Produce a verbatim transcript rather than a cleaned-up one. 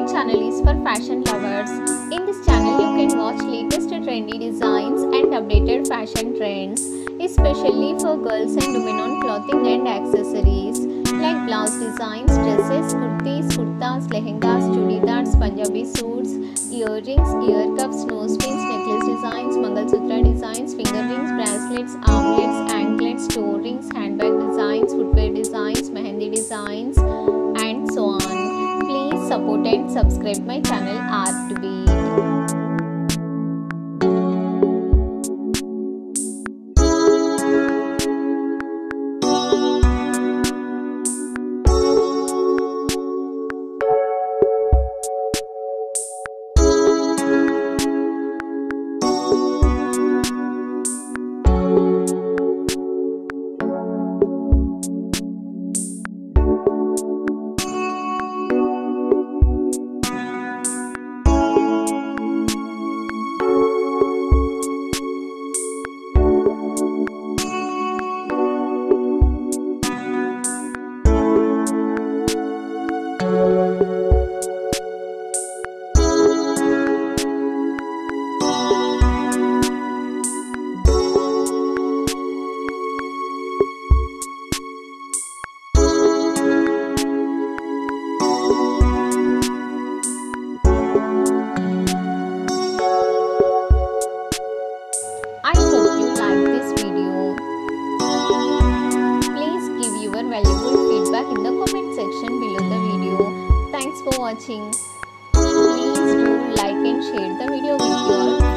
favorite channel is for fashion lovers. In this channel you can watch latest trendy designs and updated fashion trends, especially for girls and women on clothing and accessories like blouse designs, dresses, kurtis, kurtas, lehengas, chudidars, Punjabi suits, earrings, ear cuffs, nose pins, necklace designs, mangalsutra designs, finger rings, bracelets, armlets, anklets, toe rings, handbag designs, footwear designs, mehendi designs, and so on. Please support and subscribe my channel Art Beat. I hope you like this video. Please give your valuable feedback in the comment section below the video. Thanks for watching. Please do like and share the video with your